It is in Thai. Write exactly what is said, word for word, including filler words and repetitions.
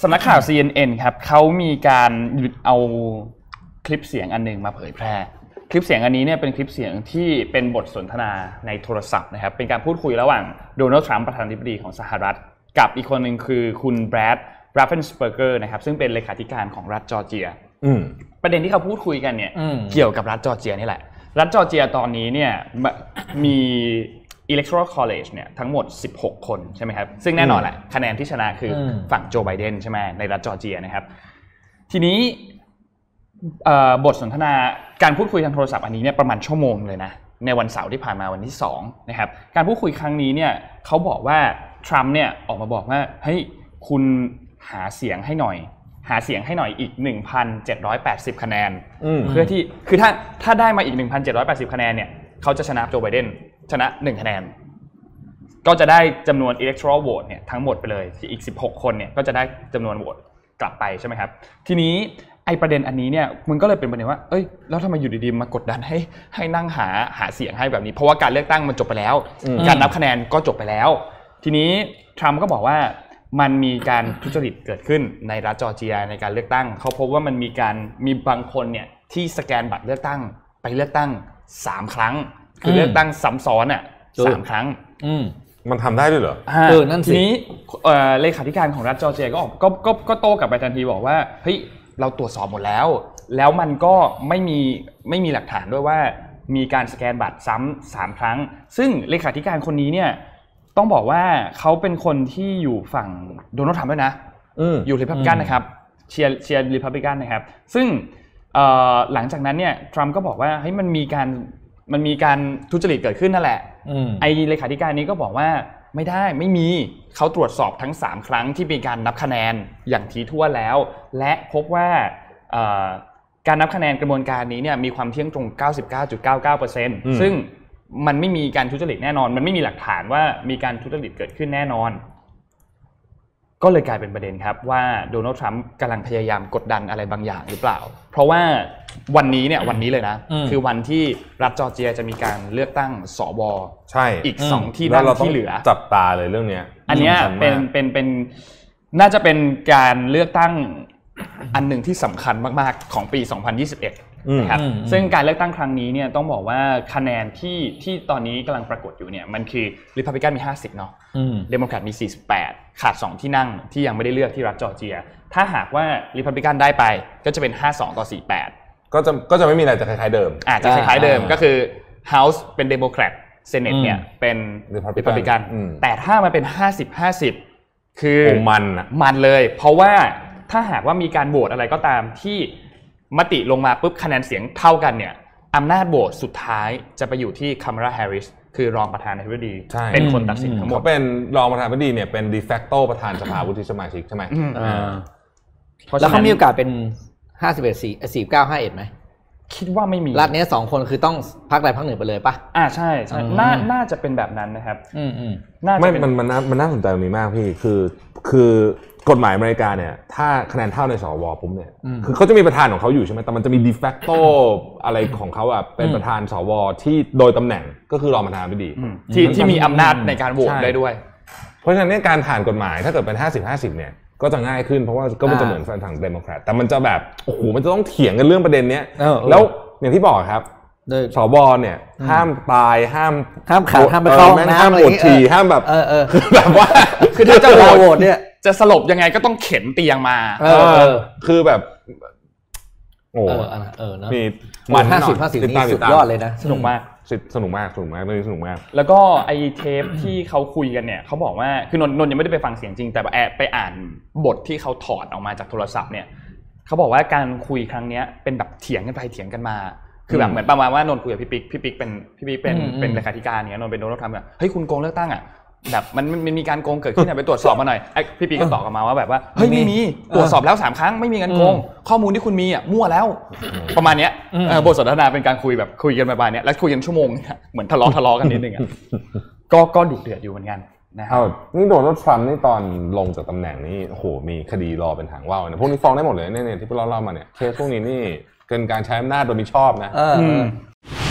สำนักข่าว ซี เอ็น เอ็น ครับเขามีการเอาคลิปเสียงอันนึงมาเผยแพร่คลิปเสียงอันนี้เนี่ยเป็นคลิปเสียงที่เป็นบทสนทนาในโทรศัพท์นะครับเป็นการพูดคุยระหว่างโดนัลด์ทรัมป์ประธานาธิบดีของสหรัฐกับอีกคนหนึ่งคือคุณแบรด ราฟเฟนสเปอร์เกอร์นะครับซึ่งเป็นเลขาธิการของรัฐจอร์เจียประเด็นที่เขาพูดคุยกันเนี่ยเกี่ยวกับรัฐจอร์เจียนี่แหละรัฐจอร์เจียตอนนี้เนี่ยมี Electoral College เนี่ยทั้งหมดสิบหกคนใช่ไหมครับซึ่งแน่นอนแหละคะแนนที่ชนะคือฝั่งโจไบเดนใช่ไหมในรัฐจอร์เจียนะครับทีนี้บทสนทนาการพูดคุยทางโทรศัพท์อันนี้เนี่ยประมาณชั่วโมงเลยนะในวันเสาร์ที่ผ่านมาวันที่สองนะครับการพูดคุยครั้งนี้เนี่ยเขาบอกว่าทรัมป์เนี่ยออกมาบอกว่าเฮ้ยคุณหาเสียงให้หน่อยหาเสียงให้หน่อยอีก หนึ่งพันเจ็ดร้อยแปดสิบ คะแนนเพื่อที่คือถ้าถ้าได้มาอีก หนึ่งพันเจ็ดร้อยแปดสิบ คะแนนเนี่ยเขาจะชนะโจไบเดนชนะหนึ่งคะแนนก็จะได้จำนวน electoral vote เนี่ยทั้งหมดไปเลยอีกสิบหกคนเนี่ยก็จะได้จำนวนโหวตกลับไปใช่ไหมครับทีนี้ไอประเด็นอันนี้เนี่ยมันก็เลยเป็นประเด็นว่าเอ้ยแล้วทำไมอยู่ดีๆมากดดันให้ให้นั่งหาหาเสียงให้แบบนี้เพราะว่าการเลือกตั้งมันจบไปแล้วการนับคะแนนก็จบไปแล้วทีนี้ทรัมป์ก็บอกว่ามันมีการทุจริตเกิดขึ้นในรัฐจอร์เจียในการเลือกตั้งเขาพบว่ามันมีการมีบางคนเนี่ยที่สแกนบัตรเลือกตั้งไปเลือกตั้งสามครั้งคือเลือกตั้งซ้ำซ้อนอ่ะสามครั้งมันทำได้ด้วยเหรอเออนั่นสิทีนี้เลขาธิการของรัฐจอร์เจียก็ออกก็ก็ก็โต้กลับไปทันทีบอกว่าเฮ้ยเราตรวจสอบหมดแล้วแล้วมันก็ไม่มีไม่มีหลักฐานด้วยว่ามีการสแกนบัตรซ้ำสามครั้งซึ่งเลขาธิการคนนี้เนี่ยต้องบอกว่าเขาเป็นคนที่อยู่ฝั่งโดนัลด์ทรัมป์ด้วยนะอยู่ริพับลิกันนะครับเชียร์เชียร์ริพับลิกันนะครับซึ่งหลังจากนั้นเนี่ยทรัมป์ก็บอกว่าเฮ้ยมันมีการมันมีการทุจริตเกิดขึ้นนั่นแหละไอ้เลขาธิการนี้ก็บอกว่าไม่ได้ไม่มีเขาตรวจสอบทั้งสามครั้งที่มีการนับคะแนนอย่างถี่ถ้วนแล้วและพบว่าการนับคะแนนกระบวนการนี้เนี่ยมีความเที่ยงตรง เก้าสิบเก้าจุดเก้าเก้าเปอร์เซ็นต์ ซึ่งมันไม่มีการทุจริตแน่นอนมันไม่มีหลักฐานว่ามีการทุจริตเกิดขึ้นแน่นอนก็เลยกลายเป็นประเด็นครับว่าโดนัลด์ทรัมป์กำลังพยายามกดดันอะไรบางอย่างหรือเปล่าเพราะว่าวันนี้เนี่ยวันนี้เลยนะคือวันที่รัฐจอร์เจียจะมีการเลือกตั้งสวใช่อีกสองที่นั่งที่เหลือจับตาเลยเรื่องนี้อันนี้เป็นเป็นเป็นน่าจะเป็นการเลือกตั้งอันหนึ่งที่สำคัญมากๆของปีสองพันยี่สิบเอ็ดนะครับซึ่งการเลือกตั้งครั้งนี้เนี่ยต้องบอกว่าคะแนนที่ที่ตอนนี้กำลังปรากฏอยู่เนี่ยมันคือริพับลิกันมีห้าสิบเนาะเดโมแครตมีสี่สิบแปดขาดสองที่นั่งที่ยังไม่ได้เลือกที่รัฐจอร์เจียถ้าหากว่าริพับลิกันได้ไปก็จะเป็นห้าสิบสองต่อสี่สิบแปดก็จะก็จะไม่มีอะไรจะคล้ายๆเดิมอ่าจะคล้ายๆเดิมก็คือ House เป็นเดโมแครต Senate เนี่ยเป็นริพับลิกันแต่ถ้ามันเป็นห้าสิบ ห้าสิบคือมันอ่ะมันเลยเพราะว่าถ้าหากว่ามีการโหวตอะไรก็ตามที่มติลงมาปุ๊บคะแนนเสียงเท่ากันเนี่ยอำนาจโหวตสุดท้ายจะไปอยู่ที่คัมราแฮร์ริสคือรองประธานาธิบดีเป็นคนตัดสินทั้งหมดเขาเป็นรองประธานาธิบดีเนี่ยเป็น de facto ประธานสภาวุฒิสมาชิกใช่ไหมแล้วเขามีโอกาสเป็นห้าสิบเอ็ด สี่ สี่สิบเก้า ห้าสิบเอ็ดไหมคิดว่าไม่มีรัฐนี้สองคนคือต้องพรรคใดพรรคหนึ่งไปเลยป่ะอ่าใช่ใช่น่าน่าจะเป็นแบบนั้นนะครับอืมอืมไม่มันมันมันน่าสนใจตรงนี้มากพี่คือคือกฎหมายอเมริกาเนี่ยถ้าคะแนนเท่าในสวปุ๊บเนี่ยคือเขาจะมีประธานของเขาอยู่ใช่ไหมแต่มันจะมี de facto อะไรของเขาอ่ะเป็นประธานสวที่โดยตำแหน่งก็คือรองประธานาธิบดีที่ที่มีอำนาจในการโหวตได้ด้วยเพราะฉะนั้นการผ่านกฎหมายถ้าเกิดเป็นห้าสิบ ห้าสิบเนี่ยก็จะง่ายขึ้นเพราะว่าก็มันจะเหมือนฝั่งเดโมแครตแต่มันจะแบบโอ้โหมันจะต้องเถียงกันเรื่องประเด็นเนี้ยแล้วอย่างที่บอกครับสวเนี่ยห้ามตายห้ามห้ามขาดห้ามไปเข้าห้องน้ำห้ามปวดฉี่ห้ามแบบคือแบบว่าคือถ้าจะโหวตเนี่ยจะสลบยังไงก็ต้องเข็นเตียงมาเออคือแบบโอ้เออมีมันห้าสิบ ห้าสิบนี่สุดยอดเลยนะสนุกมากสนุกมากสนุกมากเรื่องนี้สนุกมากแล้วก็ไอเทปที่เขาคุยกันเนี่ยเขาบอกว่าคือนนนยังไม่ได้ไปฟังเสียงจริงแต่แอบไปอ่านบทที่เขาถอดออกมาจากโทรศัพท์เนี่ยเขาบอกว่าการคุยครั้งนี้เป็นแบบเถียงกันไปเถียงกันมาคือแบบเหมือนประมาณว่านนคุยกับพี่ปิ๊กพี่ปิ๊กเป็นพี่ปิ๊กเป็นเป็นเลขาธิการเนี่ยนนเป็นโดนัลด์ทรัมป์แบบเฮ้ยคุณโกงเลือกตั้งอ่ะแบบมันมันมีการโกงเกิดขึ้นไปตรวจสอบมาหน่อยไอ้พี่ปิ๊กก็ตอบกลับมาว่าแบบว่าเฮ้ยไม่มีตรวจสอบแล้วสามครั้งไม่มีการโกงข้อมูลที่คุณมีอ่ะมั่วแล้วประมาณเนี้ยบทสนทนาเป็นการคุยแบบคุยกันประมาณเนี้ยแล้วคุยกันชั่วโมงเหมือนทะเลาะทะเลาะกันนิดนึงอ่ะก็ก็ดุเดือดอยู่เหมือนกันนะครับนี่โดนัลด์ทรัมป์นี่ตอนลงจากตำแหน่งนี่โอ้โหมีคดีรอเป็นหางว่าวนะพวกนี้ฟ้องได้หมดเลยเนี่ยที่เราเล่ามาเนี่ยเคสพวกนี้นี่เกินการใช้อำนาจโดยมิชอบนะ